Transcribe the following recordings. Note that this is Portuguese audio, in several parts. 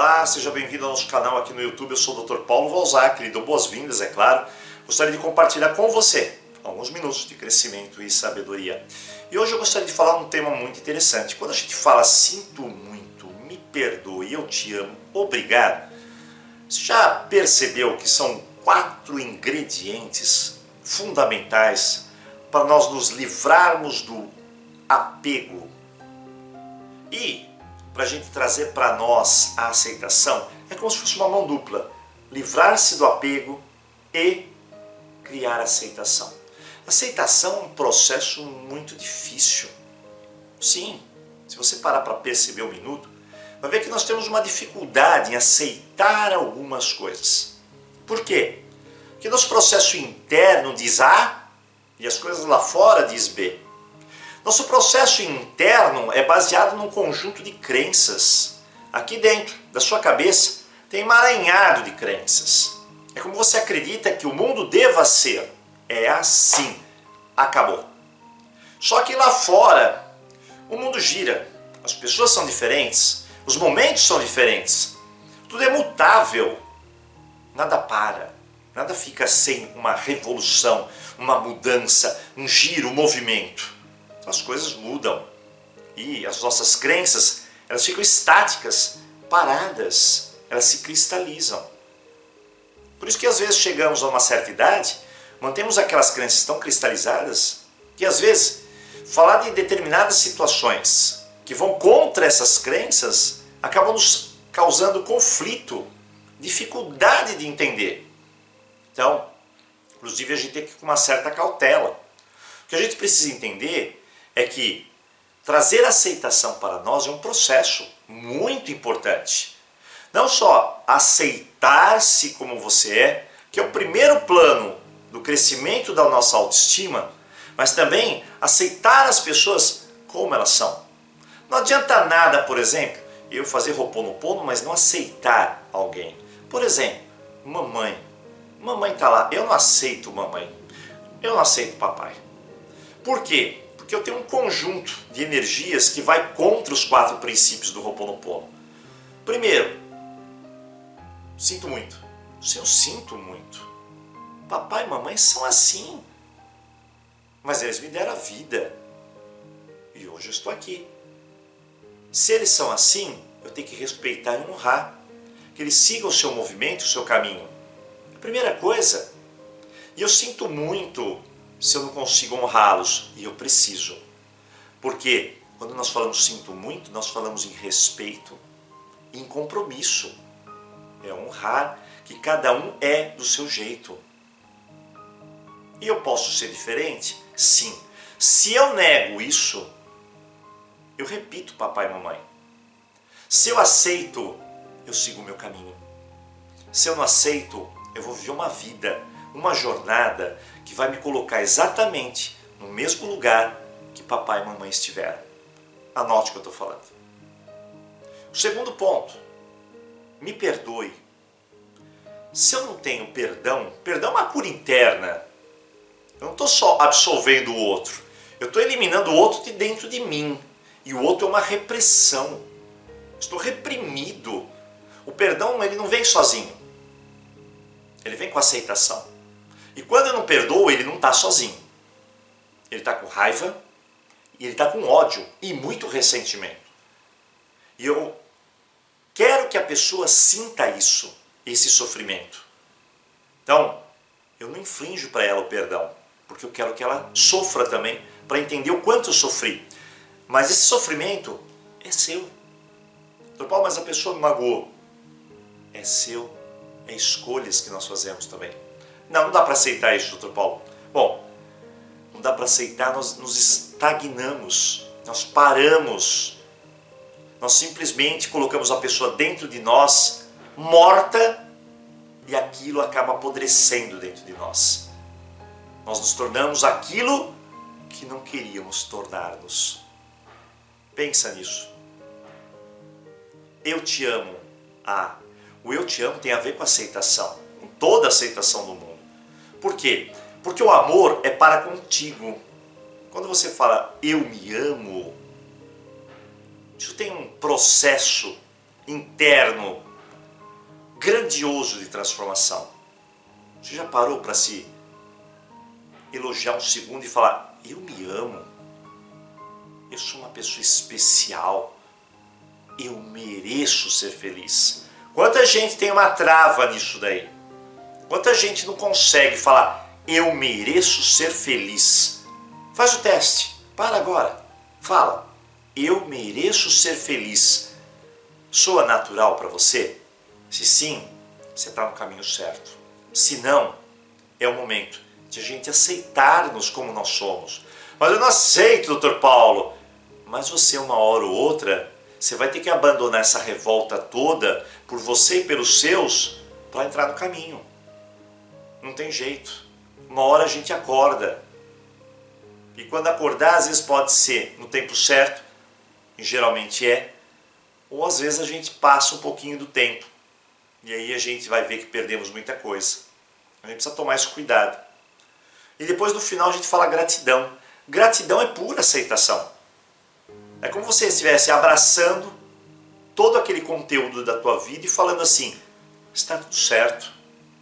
Olá, seja bem-vindo ao nosso canal aqui no YouTube. Eu sou o Dr. Paulo Valzac, lhe dou boas-vindas, é claro. Gostaria de compartilhar com você alguns minutos de crescimento e sabedoria. E hoje eu gostaria de falar um tema muito interessante. Quando a gente fala sinto muito, me perdoe, eu te amo, obrigado, você já percebeu que são 4 ingredientes fundamentais para nós nos livrarmos do apego e para a gente trazer para nós a aceitação? É como se fosse uma mão dupla: livrar-se do apego e criar aceitação. Aceitação é um processo muito difícil. Sim, se você parar para perceber um minuto, vai ver que nós temos uma dificuldade em aceitar algumas coisas. Por quê? Porque nosso processo interno diz A e as coisas lá fora diz B. Nosso processo interno é baseado num conjunto de crenças. Aqui dentro da sua cabeça tem um emaranhado de crenças. É como você acredita que o mundo deva ser. É assim. Acabou. Só que lá fora o mundo gira. As pessoas são diferentes. Os momentos são diferentes. Tudo é mutável. Nada para. Nada fica sem uma revolução, uma mudança, um giro, um movimento. As coisas mudam e as nossas crenças, elas ficam estáticas, paradas, elas se cristalizam. Por isso que às vezes chegamos a uma certa idade, mantemos aquelas crenças tão cristalizadas que às vezes falar de determinadas situações que vão contra essas crenças acabam nos causando conflito, dificuldade de entender. Então, inclusive a gente tem que ir com uma certa cautela. O que a gente precisa entender é que trazer aceitação para nós é um processo muito importante. Não só aceitar-se como você é, que é o primeiro plano do crescimento da nossa autoestima, mas também aceitar as pessoas como elas são. Não adianta nada, por exemplo, eu fazer Ho'oponopono, mas não aceitar alguém. Por exemplo, mamãe. Mamãe está lá, eu não aceito mamãe. Eu não aceito papai. Por quê? Porque eu tenho um conjunto de energias que vai contra os 4 princípios do Ho'oponopono. Primeiro, sinto muito. Se eu sinto muito, papai e mamãe são assim. Mas eles me deram a vida. E hoje eu estou aqui. Se eles são assim, eu tenho que respeitar e honrar. Que eles sigam o seu movimento, o seu caminho. Primeira coisa, e eu sinto muito se eu não consigo honrá-los, e eu preciso. Porque quando nós falamos sinto muito, nós falamos em respeito, em compromisso. É honrar que cada um é do seu jeito. E eu posso ser diferente? Sim. Se eu nego isso, eu repito papai e mamãe. Se eu aceito, eu sigo o meu caminho. Se eu não aceito, eu vou viver uma vida, uma jornada que vai me colocar exatamente no mesmo lugar que papai e mamãe estiveram. Anote o que eu estou falando. O segundo ponto, me perdoe. Se eu não tenho perdão, perdão é uma cura interna. Eu não estou só absolvendo o outro, eu estou eliminando o outro de dentro de mim. E o outro é uma repressão. Estou reprimido. O perdão, ele não vem sozinho. Ele vem com aceitação. E quando eu não perdoo, ele não está sozinho. Ele está com raiva, e ele está com ódio e muito ressentimento. E eu quero que a pessoa sinta isso, esse sofrimento. Então, eu não inflijo para ela o perdão, porque eu quero que ela sofra também, para entender o quanto eu sofri. Mas esse sofrimento é seu. Doutor Paulo, mas a pessoa me magoou. É seu. É escolhas que nós fazemos também. Não dá para aceitar isso, doutor Paulo. Bom, não dá para aceitar, nós nos estagnamos, nós paramos. Nós simplesmente colocamos a pessoa dentro de nós, morta, e aquilo acaba apodrecendo dentro de nós. Nós nos tornamos aquilo que não queríamos tornar-nos. Pensa nisso. Eu te amo. O eu te amo tem a ver com aceitação, com toda a aceitação do mundo. Por quê? Porque o amor é para contigo. Quando você fala eu me amo, isso tem um processo interno grandioso de transformação. Você já parou para se elogiar um segundo e falar: eu me amo, eu sou uma pessoa especial, eu mereço ser feliz? Quanta gente tem uma trava nisso daí? Quanta gente não consegue falar: eu mereço ser feliz? Faz o teste, para agora, fala: eu mereço ser feliz. Soa natural para você? Se sim, você está no caminho certo. Se não, é o momento de a gente aceitar-nos como nós somos. Mas eu não aceito, Dr. Paulo. Mas você, uma hora ou outra, você vai ter que abandonar essa revolta toda por você e pelos seus para entrar no caminho. Não tem jeito. Uma hora a gente acorda. E quando acordar, às vezes pode ser no tempo certo, e geralmente é, ou às vezes a gente passa um pouquinho do tempo. E aí a gente vai ver que perdemos muita coisa. A gente precisa tomar esse cuidado. E depois no final a gente fala gratidão. Gratidão é pura aceitação. É como se você estivesse abraçando todo aquele conteúdo da tua vida e falando assim: está tudo certo.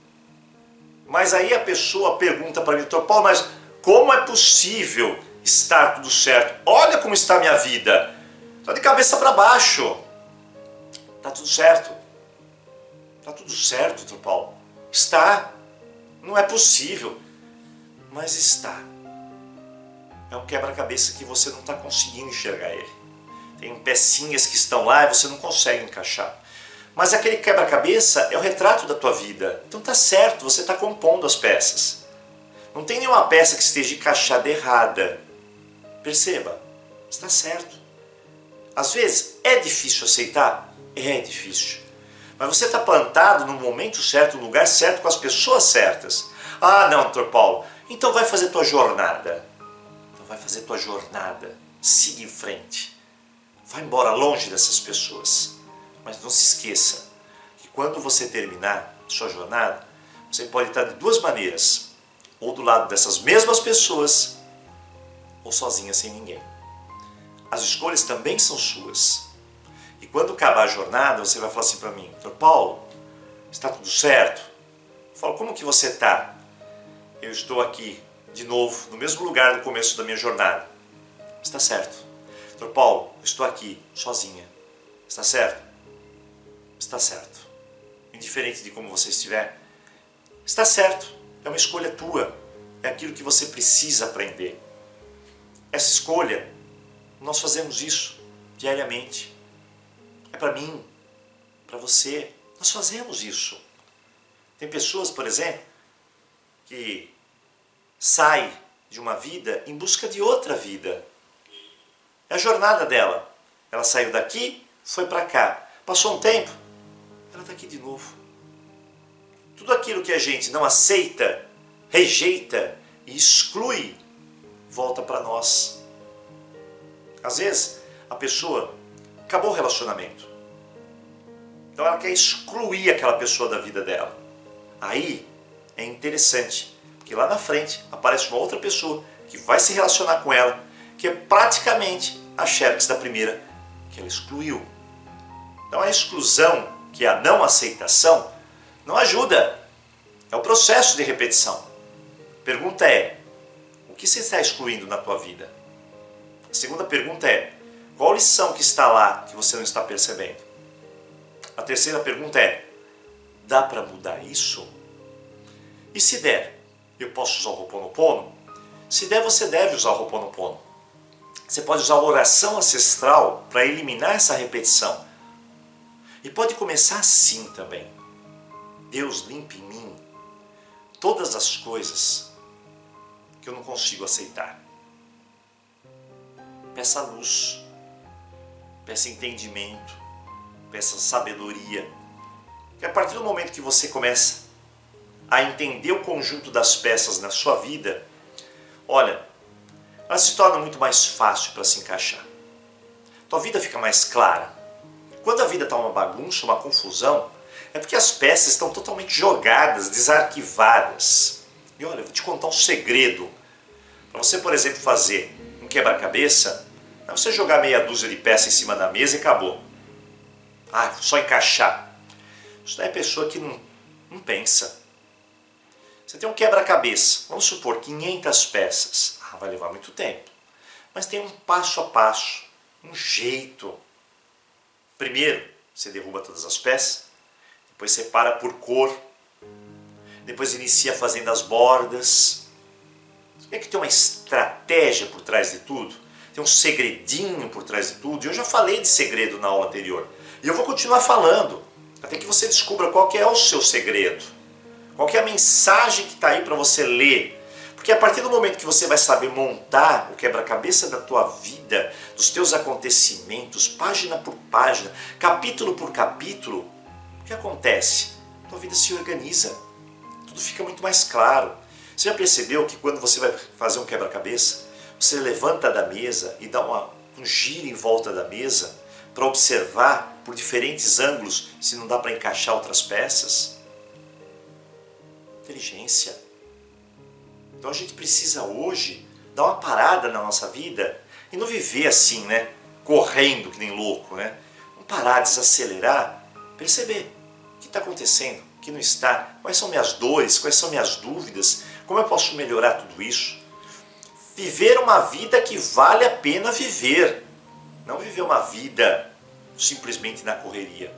Mas aí a pessoa pergunta para mim: Dr. Paulo, mas como é possível estar tudo certo? Olha como está a minha vida. Está de cabeça para baixo. Está tudo certo. Está tudo certo, Dr. Paulo. Está. Não é possível. Mas está. É um quebra-cabeça que você não está conseguindo enxergar ele. Tem pecinhas que estão lá e você não consegue encaixar. Mas aquele quebra-cabeça é o retrato da tua vida. Então tá certo, você está compondo as peças. Não tem nenhuma peça que esteja encaixada errada. Perceba, está certo. Às vezes é difícil aceitar? É difícil. Mas você está plantado no momento certo, no lugar certo, com as pessoas certas. Ah, não, Dr. Paulo, então vai fazer tua jornada. Então vai fazer tua jornada. Siga em frente. Vai embora longe dessas pessoas. Mas não se esqueça que quando você terminar sua jornada, você pode estar de duas maneiras. Ou do lado dessas mesmas pessoas, ou sozinha sem ninguém. As escolhas também são suas. E quando acabar a jornada, você vai falar assim para mim: Dr. Paulo, está tudo certo? Eu falo: como que você está? Eu estou aqui, de novo, no mesmo lugar do começo da minha jornada. Está certo. Dr. Paulo, eu estou aqui, sozinha. Está certo? Está certo. Indiferente de como você estiver, está certo. É uma escolha tua. É aquilo que você precisa aprender. Essa escolha, nós fazemos isso diariamente. É para mim, para você. Nós fazemos isso. Tem pessoas, por exemplo, que saem de uma vida em busca de outra vida. É a jornada dela. Ela saiu daqui, foi para cá. Passou um tempo, ela está aqui de novo. Tudo aquilo que a gente não aceita, rejeita e exclui, volta para nós. Às vezes, a pessoa acabou o relacionamento. Então ela quer excluir aquela pessoa da vida dela. Aí é interessante, porque lá na frente aparece uma outra pessoa que vai se relacionar com ela, que é praticamente a xerox da primeira, que ela excluiu. Então a exclusão, que é a não aceitação, não ajuda. É o processo de repetição. A pergunta é: o que você está excluindo na tua vida? A segunda pergunta é: qual lição que está lá que você não está percebendo? A terceira pergunta é: dá para mudar isso? E se der, eu posso usar o Ho'oponopono? Se der, você deve usar o Ho'oponopono. Você pode usar a oração ancestral para eliminar essa repetição. E pode começar assim também: Deus, limpe em mim todas as coisas que eu não consigo aceitar. Peça luz, peça entendimento, peça sabedoria. E a partir do momento que você começa a entender o conjunto das peças na sua vida, olha, ela se torna muito mais fácil para se encaixar. Tua vida fica mais clara. Quando a vida está uma bagunça, uma confusão, é porque as peças estão totalmente jogadas, desarquivadas. E olha, eu vou te contar um segredo. Para você, por exemplo, fazer um quebra-cabeça, não é você jogar meia dúzia de peças em cima da mesa e acabou. Ah, só encaixar. Isso daí é pessoa que não pensa. Você tem um quebra-cabeça, vamos supor 500 peças. Vai levar muito tempo. Mas tem um passo a passo, um jeito. Primeiro, você derruba todas as peças, depois separa por cor, depois inicia fazendo as bordas. Você vê que tem uma estratégia por trás de tudo? Tem um segredinho por trás de tudo. E eu já falei de segredo na aula anterior. E eu vou continuar falando, até que você descubra qual que é o seu segredo. Qual que é a mensagem que está aí para você ler. Porque a partir do momento que você vai saber montar o quebra-cabeça da tua vida, dos teus acontecimentos, página por página, capítulo por capítulo, o que acontece? Tua vida se organiza, tudo fica muito mais claro. Você já percebeu que quando você vai fazer um quebra-cabeça, você levanta da mesa e dá um giro em volta da mesa para observar por diferentes ângulos se não dá para encaixar outras peças? Inteligência. Então a gente precisa hoje dar uma parada na nossa vida e não viver assim, né? Correndo que nem louco, né? Vamos parar, desacelerar, perceber o que está acontecendo, o que não está, quais são minhas dores, quais são minhas dúvidas, como eu posso melhorar tudo isso. Viver uma vida que vale a pena viver, não viver uma vida simplesmente na correria.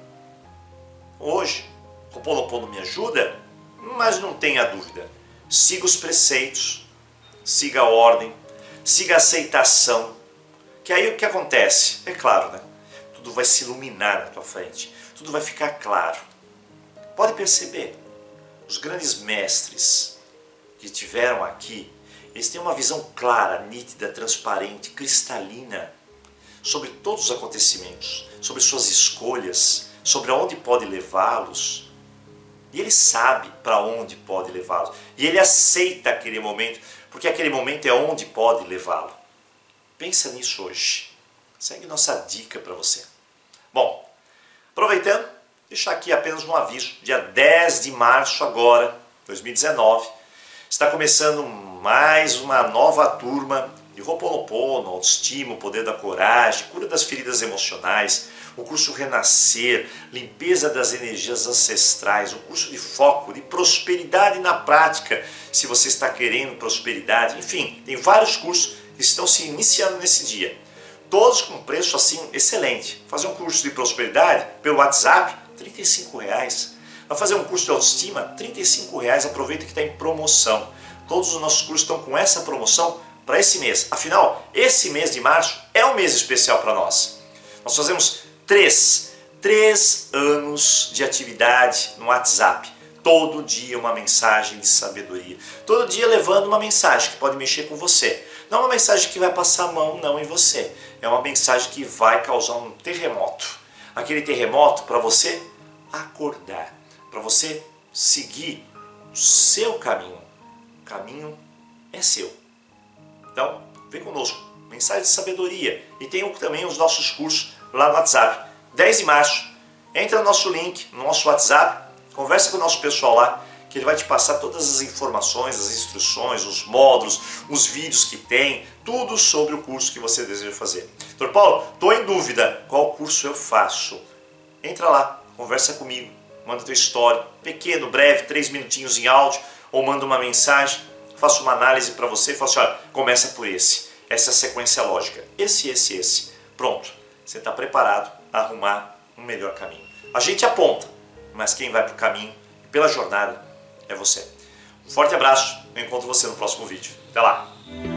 Hoje, o Ho'oponopono me ajuda, mas não tenha dúvida. Siga os preceitos, siga a ordem, siga a aceitação, que aí o que acontece? É claro, né? Tudo vai se iluminar na tua frente, tudo vai ficar claro. Pode perceber, os grandes mestres que tiveram aqui, eles têm uma visão clara, nítida, transparente, cristalina, sobre todos os acontecimentos, sobre suas escolhas, sobre aonde pode levá-los. E ele sabe para onde pode levá-lo. E ele aceita aquele momento, porque aquele momento é onde pode levá-lo. Pensa nisso hoje. Segue nossa dica para você. Bom, aproveitando, deixar aqui apenas um aviso. Dia 10 de março agora, 2019, está começando mais uma nova turma de Ho'oponopono, autoestima, o poder da coragem, cura das feridas emocionais, o curso Renascer, limpeza das energias ancestrais, o curso de foco, de prosperidade na prática, se você está querendo prosperidade, enfim, tem vários cursos que estão se iniciando nesse dia. Todos com preço assim excelente. Fazer um curso de prosperidade pelo WhatsApp, R$35. Vai fazer um curso de autoestima, R$35. Aproveita que está em promoção. Todos os nossos cursos estão com essa promoção para esse mês. Afinal, esse mês de março é um mês especial para nós. Nós fazemos três anos de atividade no WhatsApp. Todo dia uma mensagem de sabedoria. Todo dia levando uma mensagem que pode mexer com você. Não uma mensagem que vai passar a mão não em você. É uma mensagem que vai causar um terremoto. Aquele terremoto para você acordar. Para você seguir o seu caminho. O caminho é seu. Então, vem conosco. Mensagem de sabedoria. E tem também os nossos cursos lá no WhatsApp. 10 de março. Entra no nosso link, no nosso WhatsApp. Conversa com o nosso pessoal lá, que ele vai te passar todas as informações, as instruções, os módulos, os vídeos que tem, tudo sobre o curso que você deseja fazer. Doutor Paulo, estou em dúvida, qual curso eu faço? Entra lá, conversa comigo, manda tua história, pequeno, breve, 3 minutinhos em áudio, ou manda uma mensagem, faço uma análise para você e falo assim, olha, começa por esse, essa é a sequência lógica, esse. Pronto, você está preparado a arrumar um melhor caminho. A gente aponta, mas quem vai para o caminho, pela jornada, é você. Um forte abraço, eu encontro você no próximo vídeo. Até lá!